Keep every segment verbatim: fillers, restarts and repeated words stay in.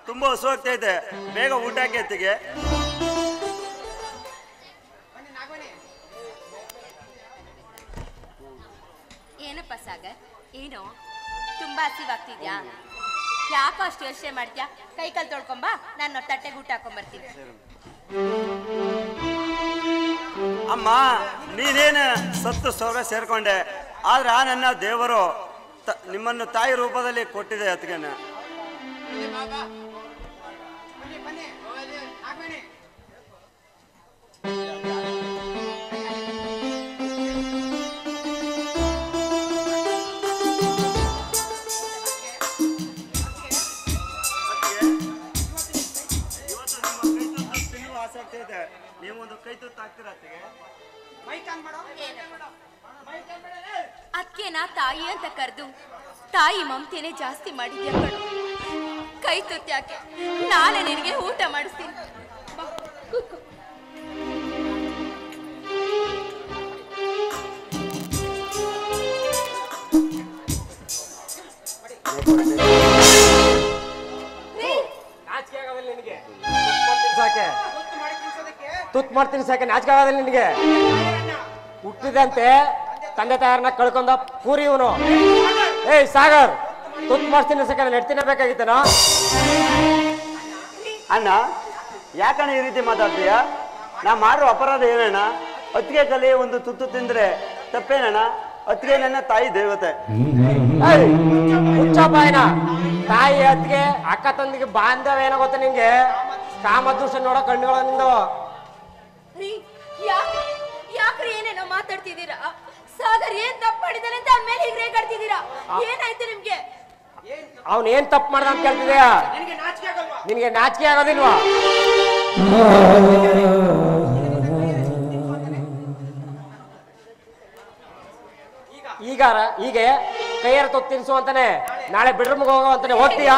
ತುಂಬಾ ಹಸು ಆಗ್ತೈತೆ, ಬೇಗ ಊಟ ಹಾಕಿ. ಏನಪ್ಪ ಸಾಗರ್, ಏನು ತುಂಬಾ ಹಸಿವಾಗ್ತಿದ್ಯಾ? ಯಾಕೋ ಅಷ್ಟು ಯೋಚನೆ ಮಾಡ್ತೀಯಾ? ಕೈ ಕಾಲು ತೊಳ್ಕೊಂಬ, ನಾನು ತಟ್ಟೆಗೆ ಊಟ ಹಾಕೊಂಡ್ಬರ್ತೀನಿ. ಅಮ್ಮ, ನೀನೇನು ಸತ್ತು ಸೌರ ಸೇರ್ಕೊಂಡೆ, ಆದ್ರೆ ನನ್ನ ದೇವರು ನಿಮ್ಮನ್ನು ತಾಯಿ ರೂಪದಲ್ಲಿ ಕೊಟ್ಟಿದೆ ಅತ್ಗೆನ. ನೀವೊಂದು ಕೈ ತುತ್ತು ಹಾಕ್ತೀರಾ ಅತ್ತಿಗೆ? ಅದ್ಕೆನಾ ತಾಯಿ ಅಂತ ಕರೆದು ತಾಯಿ ಮಮತೆನೆ ಜಾಸ್ತಿ ಮಾಡಿದ್ಯಾ ಕಣು. ಕೈ ತುತ್ತು ಯಾಕೆ, ನಾಳೆ ನಿನಗೆ ಊಟ ಮಾಡಿಸ್ತೀನಿ. ತುತ್ ಮಾಡ್ತೀನಿ ಸಾಕೆ, ನಾಚಿಕೆ ಆಗೋದಿಲ್ಲ ನಿನಗೆ? ಹುಟ್ಟಿದಂತೆ ತಂದೆ ತಾಯಾರನ್ನ ಕಳ್ಕೊಂಡ ಪೂರಿ ಇವನು. ಏಯ್ ಸಾಗರ್, ತುತ್ ಮಾಡ್ತೀನಿ ಸಾಕೆ, ನೆಡ್ತಿನ ಬೇಕಾಗಿತ್ತೇನೋ? ಅಣ್ಣ, ಯಾಕಣ್ಣ ಈ ರೀತಿ ಮಾತಾಡ್ತೀಯ? ನಾ ಮಾಡೋ ಅಪರಾಧ ಏನಣ್ಣ? ಅತ್ತಿಗೆ ಕಲಿ ಒಂದು ತುತ್ತು ತಿಂದ್ರೆ ತಪ್ಪೇನಣ್ಣ? ಅತ್ತಿಗೆ ನನ್ನ ತಾಯಿ ದೇವತೆ. ಹುಚ್ಚಪ್ಪಾಯನ ತಾಯಿ ಅತ್ತಿಗೆ ಅಕ್ಕ ತಂದಿಗೆ ಬಾಂಧವ್ಯ ಏನೋ ಗೊತ್ತ ನಿಂಗೆ? ಕಾಮದೃಷ್ಟ ನೋಡೋ ಕಣ್ಣುಗಳ ನಿಂದು. ಯಾಕ್ರಿ ಏನೇನೋ ಮಾತಾಡ್ತಿದ್ದೀರಾ? ಸಾಗರ್ ಏನ್ ತಪ್ಪು ಮಾಡಿದಾನೆ ಅಂತ ಆಮೇಲೆ ಹೀಗೆ ರೇಗಾಡ್ತಿದ್ದೀರಾ? ಏನಾಯ್ತು ನಿಮ್ಗೆ? ಅವನ್ ಏನ್ ತಪ್ಪು ಮಾಡ್ದ ಅಂತ ಕೇಳ್ತಿದ್ಯಾ? ನಿನ್ಗೆ ನಾಚಿಕೆ ಆಗೋದಿಲ್ವಾ? ಈಗ ಹೀಗೆ ಕೈಯಾರ ತೊತ್ತು ತಿನ್ಸು ಅಂತಾನೆ, ನಾಳೆ ಬೆಡ್ರೂಮ್ಗೆ ಹೋಗೋ ಅಂತಾನೆ ಹೋಗ್ತೀಯಾ?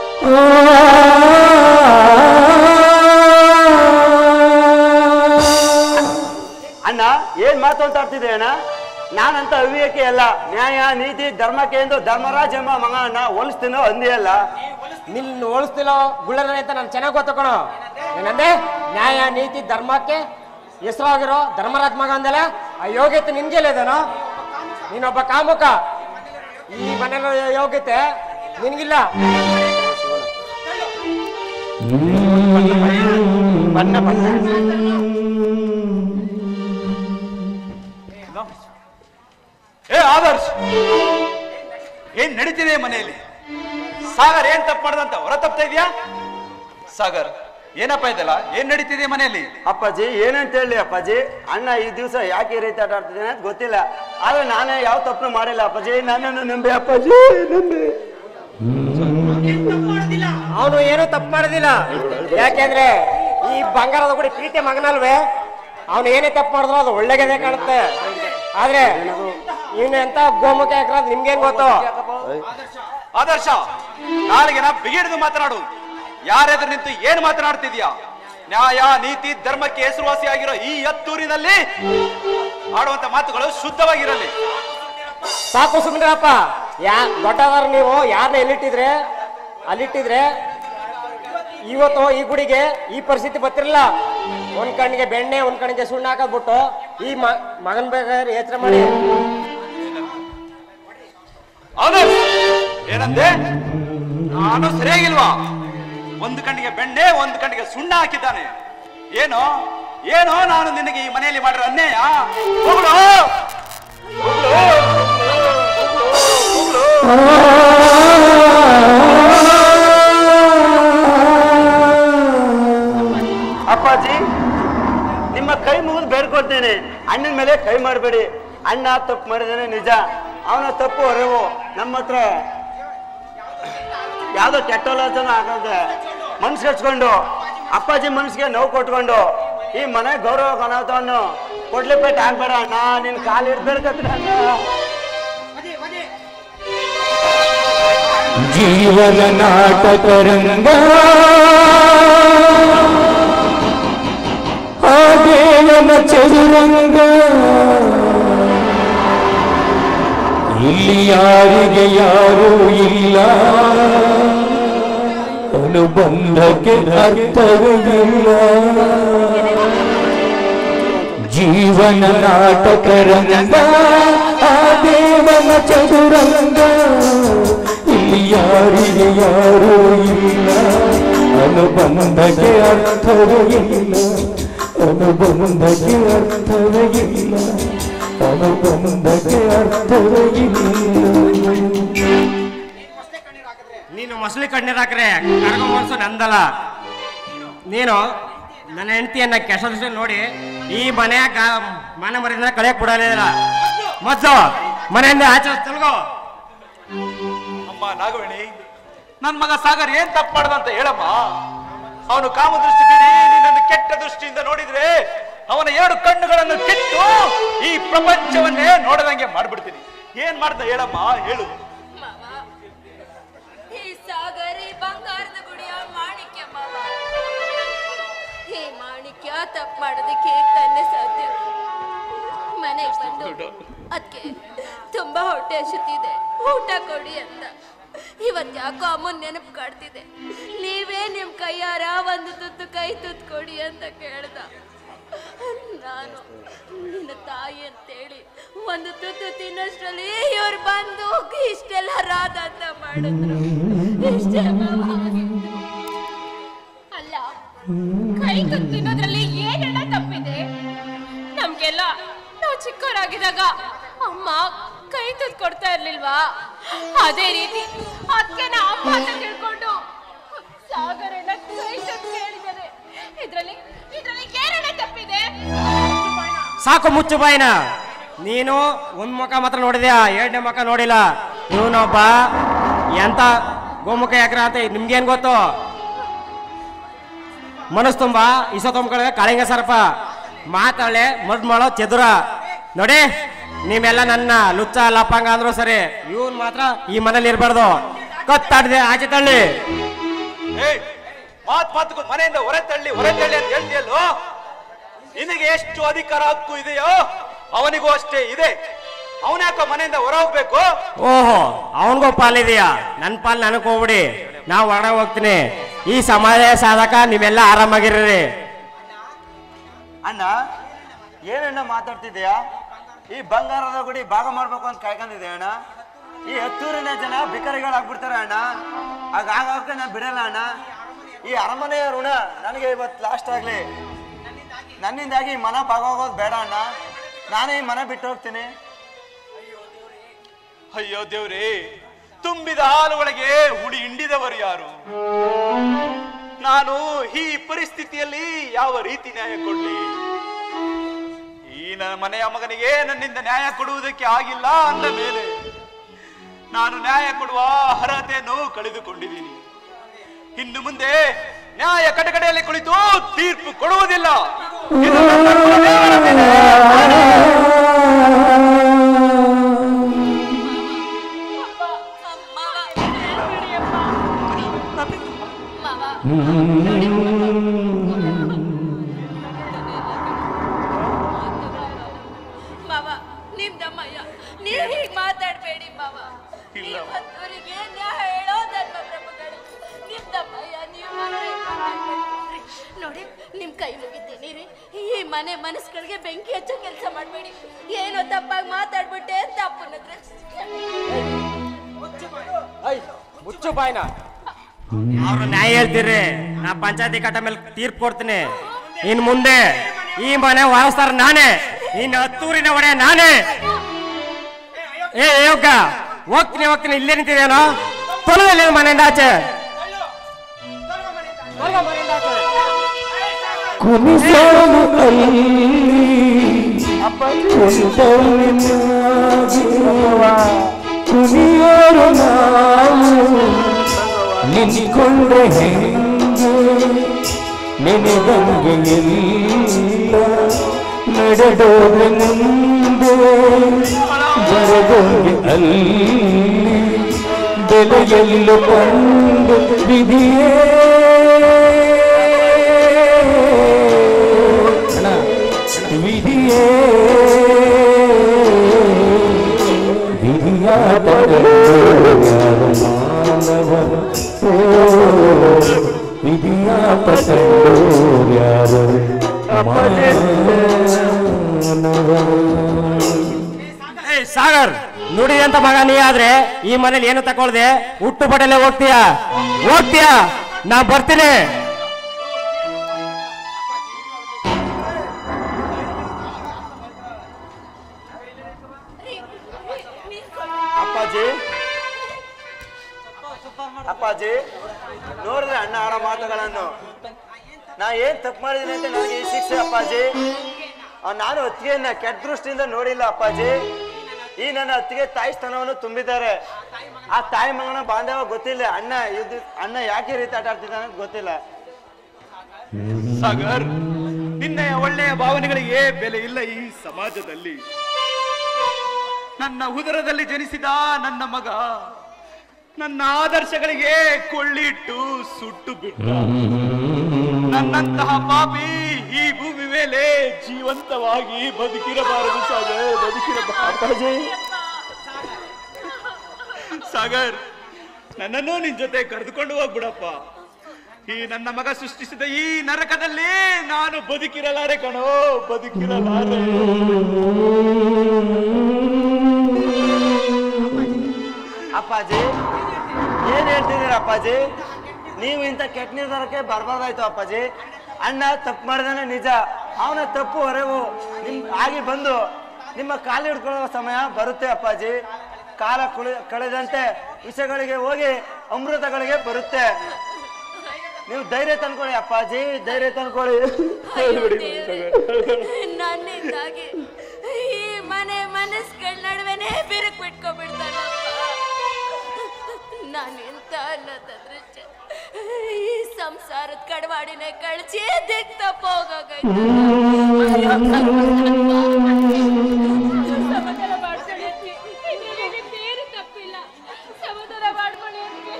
ಅಣ್ಣ, ಏನ್ ಮಾತಾಡ್ತಿದ್ದೆ ಅಣ್ಣ? ನಾನಂತ ಅವಿವೇಕೆ ಅಲ್ಲ, ನ್ಯಾಯ ನೀತಿ ಧರ್ಮಕ್ಕೆ ಎಂದು ಧರ್ಮರಾಜ ಎಂಬ ಮಗ ಅಣ್ಣ ಹೋಲಿಸ್ತೀನೋ ಅಂದಿ ಅಲ್ಲ. ನಿನ್ ಹೋಲಿಸ್ತಿಲ್ಲೋ ಗುಳ್ಳನೆ ಅಂತ ನಾನು ಚೆನ್ನಾಗಿ ಗೊತ್ತಕೋಣ. ಏನಂದೆ? ನ್ಯಾಯ ನೀತಿ ಧರ್ಮಕ್ಕೆ ಹೆಸರಾಗಿರೋ ಧರ್ಮರಾಜ್ ಮಗ ಅಂದಲ್ಲ, ಆ ಯೋಗ್ಯತೆ ನಿನ್ಗೆಲ್ಲ ಇದೇನೋ? ನೀನೊಬ್ಬ ಕಾಮುಕ, ಈ ಮನೆಯ ಯೋಗ್ಯತೆ ನಿನ್ಗಿಲ್ಲ. ಬಣ್ಣ ಬಣ್ಣ ಏ ಆದರ್ಶ್, ಏನ್ ನಡೀತಿದೆ ಮನೆಯಲ್ಲಿ? ಸಾಗರ್ ಏನ್ ತಪ್ಪು ಮಾಡ್ದಂತ ಹೊರ ತಪ್ತಾ ಇದೆಯಾ? ಸಾಗರ್, ಏನಪ್ಪ ಇದಲ್ಲ, ಏನ್ ನಡೀತಿದೆ ಮನೆಯಲ್ಲಿ? ಅಪ್ಪಾಜಿ, ಏನಂತ ಹೇಳಿ ಅಪ್ಪಾಜಿ? ಅಣ್ಣ ಈ ದಿವಸ ಯಾಕೆ ಈ ರೀತಿ ಆಟ ಆಡ್ತಿದ್ದೇನೆ ಅಂತ ಗೊತ್ತಿಲ್ಲ, ಆದ್ರೆ ನಾನೇ ಯಾವ ತಪ್ಪು ಮಾಡಿಲ್ಲ ಅಪ್ಪಾಜಿ. ನನ್ನನ್ನು ನಂಬಿ ಅಪ್ಪಾಜಿ, ನಂಬಿ. ಅವನು ಏನೂ ತಪ್ಪು ಮಾಡೋದಿಲ್ಲ. ಯಾಕೆಂದ್ರೆ ಈ ಬಂಗಾರದ ಕೂಡ ಪ್ರೀತಿ ಮಗನಲ್ವೇ? ಅವನು ಏನೇ ತಪ್ಪು ಮಾಡಿದ್ರು ಅದು ಒಳ್ಳೆಗದೇ ಕಾಣುತ್ತೆ. ಆದ್ರೆ ಇವನು ಎಂತ ಗೋಮುಖ ಯಾಕ್ರಂತ ನಿಮ್ಗೇನ್ ಗೊತ್ತು? ಆದರ್ಶ, ನಾಳೆಗೆನ ಬಿಗಿಡಿದು ಮಾತನಾಡು. ಯಾರೆದುರು ನಿಂತು ಏನ್ ಮಾತನಾಡ್ತಿದ್ಯಾ? ನ್ಯಾಯ ನೀತಿ ಧರ್ಮಕ್ಕೆ ಹೆಸರುವಾಸಿಯಾಗಿರೋ ಈ ಹತ್ತೂರಿನಲ್ಲಿ ಆಡುವಂತ ಮಾತುಗಳು ಶುದ್ಧವಾಗಿರಲಿ. ಸಾಕು ಸುಮ್ಮನೆಪ್ಪ. ಯಾ ದೊಡ್ಡದಾರ ನೀವು ಯಾರನ್ನ ಎಲ್ಲಿಟ್ಟಿದ್ರೆ ಅಲ್ಲಿಟ್ಟಿದ್ರೆ ಇವತ್ತು ಈ ಗುಡಿಗೆ ಈ ಪರಿಸ್ಥಿತಿ ಬರ್ತಿರಲಿಲ್ಲ. ಒಂದ್ ಕಣ್ಣಿಗೆ ಬೆಣ್ಣೆ, ಒಂದ್ ಕಣ್ಣಿಗೆ ಸುಣ್ಣ ಹಾಕದ್ಬಿಟ್ಟು ಈ ಮಗನ್ ಬೇಕಾದ್ರೆ ಯೋಚನೆ ಮಾಡಿ. ಏನಂದೆ? ನಾನು ಸರಿಯಾಗಿಲ್ವಾ? ಒಂದು ಕಣ್ಣಿಗೆ ಬೆಣ್ಣೆ, ಒಂದು ಕಣ್ಣಿಗೆ ಸುಣ್ಣ ಹಾಕಿದ್ದಾನೆ. ಏನೋ ಏನೋ ನಾನು ನಿನಗೆ ಈ ಮನೆಯಲ್ಲಿ ಮಾಡಿರೋ ಅನ್ಯಾಯ? ಹೋಗ್ಲು ಅಪ್ಪಾಜಿ, ನಿಮ್ಮ ಕೈ ಮುಗಿದು ಬೇಡ್ಕೊಡ್ತೇನೆ, ಅಣ್ಣನ ಮೇಲೆ ಕೈ ಮಾಡಬೇಡಿ. ಅಣ್ಣ ತಪ್ಪು ಮಾಡಿದಾನೆ ನಿಜ, ಅವನ ತಪ್ಪು ಹೊರವು. ನಮ್ಮ ಹತ್ರ ಯಾವ್ದೋ ಕೆಟ್ಟೋಲತನ ಆಗದೆ ಮನ್ಸು ಹಚ್ಕೊಂಡು ಅಪ್ಪಾಜಿ ಮನ್ಸಿಗೆ ನೋವು ಕೊಟ್ಕೊಂಡು ಈ ಮನೆ ಗೌರವ ಅನಾಹುತವನ್ನು ಕೊಡ್ಲಿಪೇಟ್ ಆಗ್ಬೇಡ ಅಣ್ಣ. ನಿನ್ ಕಾಲು ಇಡ್ಬೇಡ್ಕತ್ರ ಅಣ್ಣ. ಜೀವನ ನಾಟಕ ರಂಗ ಆದೇವನ ಚದುರಂಗ, ಇಲ್ಲಿ ಯಾರಿಗೆ ಯಾರೂ ಇಲ್ಲ. ಅನುಬಂಧಕ್ಕೆ ಅರ್ಥವಿಲ್ಲ. ಜೀವನ ನಾಟಕ ರಂಗ ಆ ದೇವನ ಚದುರಂಗ, ಇಲ್ಲಿ ಯಾರಿಗೆ ಯಾರೂ ಇಲ್ಲ. ಅನುಬಂಧಕ್ಕೆ ಅರ್ಥವೇ ಇಲ್ಲ, ಅನುಬಂಧಕ್ಕೆ ಅರ್ಥವೇ ಇಲ್ಲ, ಅನುಬಂಧಕ್ಕೆ ಅರ್ಥವೇ ಇಲ್ಲ. ನೀನು ಮೊಸಳಿ ಕಣ್ಣೀರ್ ಹಾಕ್ರೆ ಕರ್ಕೊಂಡ್ ಮನ್ಸು ನಂದಲ್ಲ. ನೀನು ನನ್ನ ಹೆಂಡತಿಯನ್ನ ಕೆಸ ನೋಡಿ ಈ ಮನೆಯಾಗ ಮನೆ ಮರಿಯಿಂದ ಕಳೆಯಕ್ ಬಿಡಲಿಲ್ಲ. ಮೊದ್ಲು ಮನೆಯಿಂದ ಆಚೆ ತೊಲಗೋ. ಅಮ್ಮ ನಾಗವೇಣಿ, ನನ್ ಮಗ ಸಾಗರ್ ಏನ್ ತಪ್ಪು ಮಾಡ್ದಂತ ಹೇಳಮ್ಮ. ಅವನು ಕಾಮದೃಷ್ಟಿ ಬೀರಿ ನಿನ್ನನ್ನು ಕೆಟ್ಟ ದೃಷ್ಟಿಯಿಂದ ನೋಡಿದ್ರೆ ಅವನ ಎರಡು ಕಣ್ಣುಗಳನ್ನು ಕಿತ್ತು ಈ ಪ್ರಪಂಚವನ್ನೇ ನೋಡದಂಗೆ ಮಾಡ್ಬಿಡ್ತೀನಿ. ಏನ್ ಮಾಡ್ದ ಹೇಳಮ್ಮ, ಹೇಳು. ಈ ಸಾಗರಿ ಬಂಗಾರದ ಗುಡಿಯ ಮಾಣಿಕ್ಯ ಮಾವ. ಈ ಮಾಣಿಕ್ಯ ತಪ್ಪು ಮಾಡೋದಕ್ಕೆ ತಾನೇ ಸಾಧ್ಯ. ಮನೆಗೆ ಬಂದು ಅದಕ್ಕೆ ತುಂಬಾ ಹೊಟ್ಟೆ ಹಸಿತಿದೆ, ಊಟ ಕೊಡಿ ಅಂತ. ಇವತ್ತು ಯಾಕೋ ಅಮ್ಮನ ನೆನಪು ಕಾಡ್ತಿದೆ. ನೀವೇ ನಿಮ್ ಕೈಯಾರ ಒಂದು ತುತ್ತು ಕೈ ತುತ್ತು ಕೊಡಿ ಅಂತ ಕೇಳ್ದ. ನಾನು ನಿನ್ನ ತಾಯಿ ಅಂತೇಳಿ ಒಂದು ತುತ್ತು ತಿನ್ನೋಷ್ಟ್ರಲ್ಲಿ ಇವ್ರು ಬಂದು ಇಷ್ಟೆಲ್ಲ ರಾಧ ಅಂತ ಮಾಡಿದ್ರು. ಇಷ್ಟೇ ಅಲ್ಲ, ಕೈ ತುತ್ತು ತಿನ್ನೋದ್ರಲ್ಲಿ ಏನೆಲ್ಲ ತಪ್ಪಿದೆ? ನಮ್ಗೆಲ್ಲ ನಾವು ಚಿಕ್ಕವರಾಗಿದ್ದಾಗ ಅಮ್ಮ ಕೈ ತುತ್ತು ಕೊಡ್ತಾ ಇರ್ಲಿಲ್ವಾ? ಅದೇ ರೀತಿ ಅದಕ್ಕೆ ನಾ ಅಮ್ಮ ಅಂತ ತಿಳ್ಕೊಂಡು ಸಾಗರನ ಕೈ ತುತ್ತು ಕೇಳಿದ್ದಾರೆ. ಇದ್ರಲ್ಲಿ ಇದ್ರಲ್ಲಿ ಏನೆಲ್ಲ ತಪ್ಪಿದೆ? ಸಾಕು ಮುಚ್ಚು ಬಾಯಿನ. ನೀನು ಒಂದ್ ಮುಖ ಮಾತ್ರ ನೋಡಿದ್ಯಾ, ಎರಡನೇ ಮುಖ ನೋಡಿಲ್ಲ. ಇವನೊಬ್ಬ ಎಂತ ಗೋಮುಖ ಯಾಕ್ರ ಅಂತ ನಿಮ್ಗೇನ್ ಗೊತ್ತು? ಮನಸ್ಸು ತುಂಬಾ ಇಸ ತುಂಬ್ಕೊಳ್ಳೆ ಕಾಳಿಂಗ ಸರ್ಪ, ಮಾತಾಳೆ ಮದ್ ಮಾಡೋ ಚದುರ. ನೋಡಿ, ನೀವೆಲ್ಲ ನನ್ನ ಲುಚ್ಚ ಲಪ್ಪಂಗ ಅಂದ್ರು ಸರಿ, ಇವನ್ ಮಾತ್ರ ಈ ಮನೇಲಿ ಇರ್ಬಾರ್ದು. ಕತ್ತಾಡಿದೆ ಆಚೆ ತಳ್ಳಿ. ಮಾತ್ ಮಾತು ಮನೆಯಿಂದ ಹೊರ ತಳ್ಳಿ ಹೊರ ತಳ್ಳಿ ಅಂತ ಹೇಳ್ತೀಯಲ್ಲೋ. ನಿನಗೆ ಎಷ್ಟು ಅಧಿಕಾರ ಹಕ್ಕು ಇದೆಯೋ ಅವನಿಗೂ ಅಷ್ಟೇ ಇದೆ. ಅವನ್ಯಾಕೋ ಮನೆಯಿಂದ ಹೊರ ಹೋಗ್ಬೇಕು? ಓಹೋ, ಅವನಿಗೂ ಪಾಲಿದೆಯಾ? ನನ್ ಪಾಲ್ ನನಗ್ ಹೋಗ್ಬಿಡಿ, ನಾವು ಹೊರಗಡೆ ಹೋಗ್ತೀನಿ. ಈ ಸಮಾಜ ಸಾಧಕ ನೀವೆಲ್ಲ ಆರಾಮಾಗಿರ್ರಿ. ಅಣ್ಣ, ಏನಣ್ಣ ಮಾತಾಡ್ತಿದ್ಯಾ? ಈ ಬಂಗಾರದ ಗುಡಿ ಭಾಗ ಮಾಡ್ಬೇಕು ಅಂತ ಕಾಯ್ಕೊಂಡಿದ್ದೆ ಅಣ್ಣ. ಈ ಹತ್ತೂರಿನ ಜನ ಬಿಕರಿಗಳಾಗ್ಬಿಡ್ತಾರೆ ಅಣ್ಣ. ಆಗ ಆಗೋಕೆ ನಾನು ಬಿಡಲ್ಲ ಅಣ್ಣ. ಈ ಅರಮನೆಯ ಋಣ ನನಗೆ ಇವತ್ತು ಲಾಸ್ಟ್ ಆಗ್ಲಿ. ನನ್ನಿಂದಾಗಿ ಈ ಮನ ಭಾಗ ಹೋಗೋದು ಬೇಡ ಅಣ್ಣ. ನಾನೇ ಈ ಮನೆ ಬಿಟ್ಟು ಹೋಗ್ತೀನಿ. ಅಯ್ಯೋ ದೇವ್ರೇ, ತುಂಬಿದ ಹಾಲು ಒಳಗೆ ಹುಡಿ ಹಿಂಡಿದವರು ಯಾರು? ನಾನು ಈ ಪರಿಸ್ಥಿತಿಯಲ್ಲಿ ಯಾವ ರೀತಿ ನ್ಯಾಯ ಕೊಡ್ಲಿ? ಈ ನನ್ನ ಮನೆಯ ಮಗನಿಗೆ ನನ್ನಿಂದ ನ್ಯಾಯ ಕೊಡುವುದಕ್ಕೆ ಆಗಿಲ್ಲ ಅಂದ ಮೇಲೆ ನಾನು ನ್ಯಾಯ ಕೊಡುವ ಅರ್ಹತೆಯನ್ನು ಕಳೆದುಕೊಂಡಿದ್ದೀನಿ. ಇನ್ನು ಮುಂದೆ ನ್ಯಾಯ ಕಟಕಡೆಯಲ್ಲಿ ಕುಳಿತು ತೀರ್ಪು ಕೊಡುವುದಿಲ್ಲ. ಇದು ನನ್ನ ದೇವರ ಮೇಲೆ. ಮಾವ, ನಿಮ್ದಮ್ಮಯ್ಯ, ನೀವ್ ಹೀಗ್ ಮಾತಾಡ್ಬೇಡಿ ಮಾವ. ಇವತ್ತವರಿಗೆ ನ್ಯಾಯ ಹೇಳೋ ಧರ್ಮ ಪ್ರಭುಗಳು ನಿಮ್ದಮ್ಮಯ್ಯ. ನೀವು ನೋಡಿ, ನಿಮ್ ಕೈ ಮುಗಿದ್ದೀನಿ ರೀ. ಈ ಮನೆ ಮನಸ್ಸುಗಳಿಗೆ ಬೆಂಕಿ ಹಚ್ಚೋ ಕೆಲಸ ಮಾಡ್ಬೇಡಿ. ಏನೋ ತಪ್ಪಾಗಿ ಮಾತಾಡ್ಬಿಟ್ಟೆ, ತಪ್ಪನ್ನದ್ರೆ ಮುಚ್ಚು ಬಾಯ್ನ. ಅವ್ರು ನ್ಯಾಯ ಹೇಳ್ತೀರಿ, ನಾ ಪಂಚಾಯತಿ ಕಟ್ಟ ಮೇಲೆ ತೀರ್ಪು ಕೊಡ್ತೀನಿ. ಇನ್ ಮುಂದೆ ಈ ಮನೆ ವಾರಸ್ತಾರ ನಾನೇ, ಇನ್ ಹತ್ತೂರಿನ ಒಡೆ ನಾನೇ. ಏ ಯೋಗ, ಹೋಗ್ತೀನಿ ಹೋಗ್ತೀನಿ, ಇಲ್ಲೇ ನಿಂತಿದೇನೋ? ತೊಲಗಲ್ಲ ಮನೆಯಿಂದ ಆಚೆ. ಕುಣಿಸೋನು ಕುಣಿಯೋರು ನಾವು ನಿಂತ್ಕೊಂಡ್ರೆ ಹೆಂಗೆ ನಿನಗಂಗೆ ಇಲ್ಲ ನಡೆದೋದ್ರೆ ಮುಂದೆ ಬರದೋಗೆ ಅಲ್ಲಿ ಬೆಲೆಯೆಲ್ಲೂ ಕಂಡು ವಿಧಿಯೇ ವಿಧಿಯೇ ವಿಧಿಯಾದ ಮಾನವ ವಿಧಿಯಾಪ ಕಂಡೋರ್ಯಾರು ಮಾನವ. ಏ ಸಾಗರ್, ನುಡಿದಂತ ಮಗ ನೀ ಆದ್ರೆ ಈ ಮನೇಲಿ ಏನು ತಗೊಳ್ದೆ ಹುಟ್ಟು ಬಡಲೆ ಹೋಗ್ತೀಯಾ ಹೋಗ್ತೀಯಾ ನಾ ಬರ್ತೀನಿ. ಅಪ್ಪಾಜಿ ಅಪ್ಪಾಜಿ ನೋಡಿದ್ರೆ ಅಣ್ಣ ಆಡೋ ಮಾತುಗಳನ್ನು ನಾ ಏನ್ ತಪ್ಪು ಮಾಡಿದೀನಿ ಅಂತ ನನಗೆ ಈ ಶಿಕ್ಷೆ ಅಪ್ಪಾಜಿ. ನಾನು ಅತ್ತಿಗೆಯನ್ನ ಕೆಟ್ಟ ದೃಷ್ಟಿಯಿಂದ ನೋಡಿಲ್ಲ ಅಪ್ಪಾಜಿ. ಈ ನನ್ನ ಅತ್ತಿಗೆ ತಾಯಿ ಸ್ಥಾನವನ್ನು ತುಂಬಿದ್ದಾರೆ. ಆ ತಾಯಿ ಮಗನ ಬಾಂಧವ ಗೊತ್ತಿಲ್ಲ. ಅಣ್ಣ ಇದು ಅಣ್ಣ ಯಾಕೆ ರೀತಿ ಆಟ ಆಡ್ತಿದ್ದಾನೆ ಅಂತ ಗೊತ್ತಿಲ್ಲ. ಸಾಗರ್, ನಿನ್ನೆಯ ಒಳ್ಳೆಯ ಭಾವನೆಗಳಿಗೆ ಬೆಲೆ ಇಲ್ಲ ಈ ಸಮಾಜದಲ್ಲಿ. ನನ್ನ ಉದರದಲ್ಲಿ ಜನಿಸಿದ ನನ್ನ ಮಗ ನನ್ನ ಆದರ್ಶಗಳಿಗೆ ಕೊಳ್ಳಿಟ್ಟು ಸುಟ್ಟು ಬಿಟ್ಟ. ನನ್ನಂತಹ ಪಾಪಿ ಈ ಭೂಮಿ ಮೇಲೆ ಜೀವಂತವಾಗಿ ಬದುಕಿರಬಾರದು ಸಾಗರ್, ಬದುಕಿರಬಾರದು. ಸಾಗರ್, ನನ್ನನ್ನು ನಿನ್ ಜೊತೆ ಕರೆದುಕೊಂಡು ಹೋಗ್ಬಿಡಪ್ಪ. ಈ ನನ್ನ ಮಗ ಸೃಷ್ಟಿಸಿದ ಈ ನರಕದಲ್ಲಿ ನಾನು ಬದುಕಿರಲಾರೆ ಕಣೋ, ಬದುಕಿರಲಾರೆ. ಅಪ್ಪಾಜಿ ಏನ್ ಹೇಳ್ತಿದ್ದೀರ ಅಪ್ಪಾಜಿ? ನೀವು ಇಂಥ ಕೆಟ್ಟ ನಿರ್ಧಾರಕ್ಕೆ ಬರ್ಬಾರ್ದಾಯ್ತು ಅಪ್ಪಾಜಿ. ಅಣ್ಣ ತಪ್ಪು ಮಾಡಿದಾನೆ ನಿಜ. ಅವನ ತಪ್ಪು ಹೊರವು ನಿಮ್ ಆಗಿ ಬಂದು ನಿಮ್ಮ ಕಾಲು ಹಿಡ್ಕೊಳ್ಳೋ ಸಮಯ ಬರುತ್ತೆ ಅಪ್ಪಾಜಿ. ಕಾಲ ಕುಳಿ ಕಳೆದಂತೆ ವಿಷಯಗಳಿಗೆ ಹೋಗಿ ಅಮೃತಗಳಿಗೆ ಬರುತ್ತೆ. ನೀವು ಧೈರ್ಯ ತಂದ್ಕೊಳ್ಳಿ ಅಪ್ಪಾಜಿ, ಧೈರ್ಯ ತಂದ್ಕೊಳ್ಳಿ. ನನ್ನಿಂದಾಗಿ ಈ ಮನೆ ಮನಸ್ಸುಗಳ ನಡುವೆನೆ ಬಿರುಕು ಬಿಟ್ಕೊಬಿಡ್ತಾನಪ್ಪ. ನಾನೆಂತ ಅನ್ನೋದಾದ್ರೆ ಈ ಸಂಸಾರದ ಕಡವಾಡಿನೇ ಕಳ್ಚಿ ದಿಕ್ ತಪ್ಪ ಹೋಗಾಗೈತ. ಸಮಾಧಾನ ಮಾಡ್ಕೊಳ್ಳಿ, ಇದರಲ್ಲಿ ಬೇರೆ ತಪ್ಪಿಲ್ಲ. ಸಮಾಧಾನ ಮಾಡ್ಕೊಳ್ಳಿ,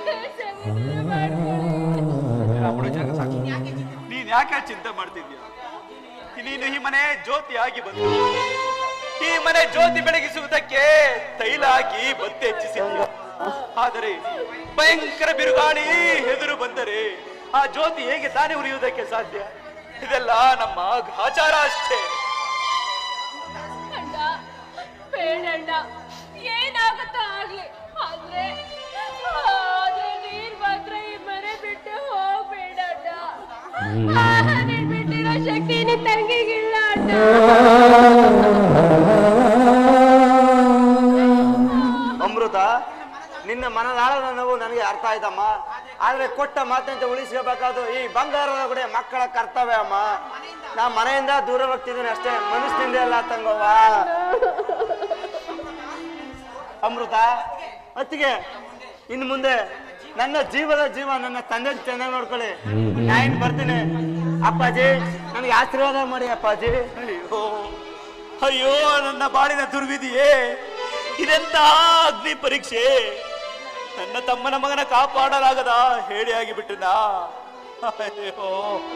ನೀನ್ ಯಾಕೆ ಚಿಂತೆ ಮಾಡ್ತಿದ್ಯಾ? ನೀನು ಈ ಮನೆ ಜ್ಯೋತಿ ಆಗಿ ಬಂದು ಈ ಮನೆ ಜ್ಯೋತಿ ಬೆಳಗಿಸುವುದಕ್ಕೆ ತೈಲ ಹಾಕಿ ಬತ್ತಿ ಹೆಚ್ಚಿಸಿದ್ಯ. ಆದರೆ ಭಯಂಕರ ಬಿರುಗಾಳಿ ಎದುರು ಬಂದರೆ ಆ ಜ್ಯೋತಿ ಹೇಗೆ ತಾನೇ ಉರಿಯುವುದಕ್ಕೆ ಸಾಧ್ಯ? ಇದೆಲ್ಲ ನಮ್ಮ ಆಚಾರ ಅಷ್ಟೇ. ಅಣ್ಣ ಬೇಡಣ್ಣ, ಏನಾಗುತ್ತೋ ಆಗ್ಲಿ, ಆದ್ರೆ ಆದ್ರೆ ನೀನ್ ಮಾತ್ರ ಈ ಮನೆ ಬಿಟ್ಟು ಹೋಗ್ಬೇಡಣ್ಣ. ನೀನ್ ಬಿಟ್ಟಿರೋ ಶಕ್ತಿ ನಿನ್ ತಂಗಿಗಿಲ್ಲ ಅಣ್ಣ. ಅಮೃತ, ನಿನ್ನ ಮನದಾಳದ ನೋವು ನನಗೆ ಅರ್ಥ ಆಯ್ತಮ್ಮ. ಆದ್ರೆ ಕೊಟ್ಟ ಮಾತಂತೆ ಉಳಿಸ್ಕೋಬೇಕಾದ್ರು ಈ ಬಂಗಾರದ ಗುಡಿ ಮಕ್ಕಳ ಕರ್ತವ್ಯ ಅಮ್ಮ. ನಾ ಮನೆಯಿಂದ ದೂರ ಹೋಗ್ತಿದ್ದೀನಿ ಅಷ್ಟೇ, ಮನಸ್ಸಿನಿಂದ ಎಲ್ಲ ತಂಗವ್ವ. ಅಮೃತ, ಅತ್ತಿಗೆ ಇನ್ನು ಮುಂದೆ ನನ್ನ ಜೀವದ ಜೀವ ನನ್ನ ತಂದೆ ಚೆನ್ನಾಗಿ ನೋಡ್ಕೊಳ್ಳಿ. ನಾ ಇನ್ ಬರ್ತೀನಿ ಅಪ್ಪಾಜಿ, ನನಗೆ ಆಶೀರ್ವಾದ ಮಾಡಿ ಅಪ್ಪಾಜಿ. ಅಯ್ಯೋ ಅಯ್ಯೋ, ನನ್ನ ಬಾಳಿನ ದುರ್ವಿಧಿಯೇ, ಇದೆಂತ ಅಗ್ನಿ ಪರೀಕ್ಷೆ. ನನ್ನ ತಮ್ಮನ ಮಗನ ಕಾಪಾಡಲಾಗದ ಹೇಡಿಯಾಗಿ ಬಿಟ್ಟನಾ? ಅಯ್ಯೋ,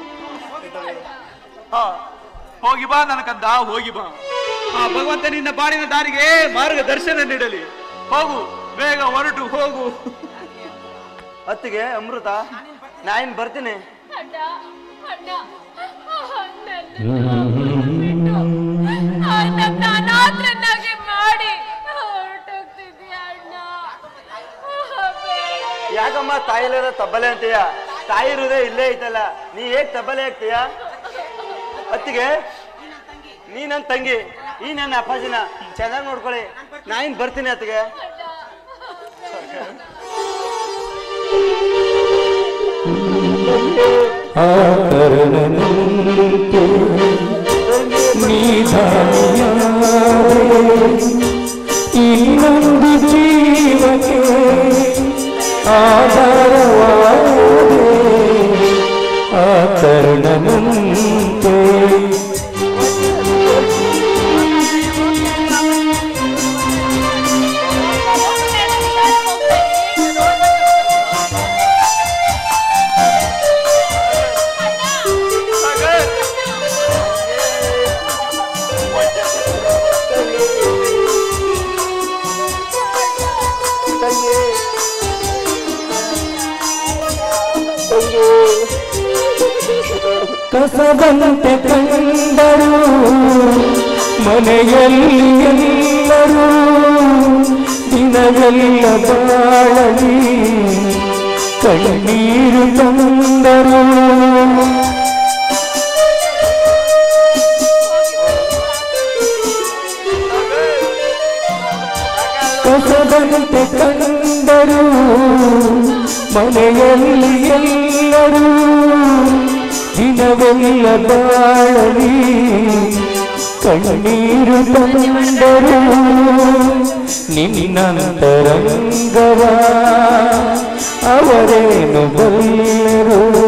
ಹಾ ಹೋಗಿ ಬಾ ನನ್ನ ಕಂದ, ಹೋಗಿ ಬಾ. ಆ ಭಗವಂತ ನಿನ್ನ ಬಾಳಿನ ದಾರಿಗೆ ಮಾರ್ಗದರ್ಶನ ನೀಡಲಿ. ಹೋಗು, ಬೇಗ ಹೊರಟು ಹೋಗು. ಅತ್ತಿಗೆ ಅಮೃತ, ನಾ ಇನ್ ಬರ್ತೀನಿ. ಅಣ್ಣ ಅಣ್ಣ, ನನ್ನ ಅನಾಥರನ್ನಾಗಿ ಮಾಡಿ ಹೊರಟೋಗ್ತಿದ್ಯಾ ಅಣ್ಣ? ಯಾಕಮ್ಮ ತಾಯಿಲಿರೋ ತಬ್ಬಲೆ ಅಂತೀಯ? ತಾಯಿ ಇರುದೇ ಇಲ್ಲೇ ಐತಲ್ಲ, ನೀ ಹೇಗ್ ತಬ್ಬಲೆ ಆಗ್ತೀಯ? ಅತ್ತಿಗೆ, ನೀ ನನ್ನ ತಂಗಿ, ಈ ನನ್ನ ಅಪ್ಪಾಜಿನ ಚೆನ್ನಾಗಿ ನೋಡ್ಕೊಳ್ಳಿ. ನಾ ಇನ್ ಬರ್ತೀನಿ ಅತ್ತಿಗೆ. ಆಕರಣನಂತೆ ಇನ್ನೊಂದು ಜೀವಕ್ಕೆ ಆಧಾರವಾದೆ. ಆಕರಣನಂತೆ ತಂಗಿ ಕಸದಂತೆ ಕಂಡರು ಮನೆಯಲ್ಲಿ ಎಲ್ಲರೂ ದಿನವೆಲ್ಲ ಬಾಳಲಿ ಕಣ್ಣೀರು ತಂದರು ಕಸದಂತೆ ಕಂಡರು ಮನೆಯಲ್ಲಿ ಎಲ್ಲರೂ ದಿನವೆಲ್ಲ ಬಾಳಲಿ ಕಣ್ಣೀರು ತಂದರು ನಿನ್ನಂತರಂಗವ ಅವರೇನು ಬಲ್ಲರು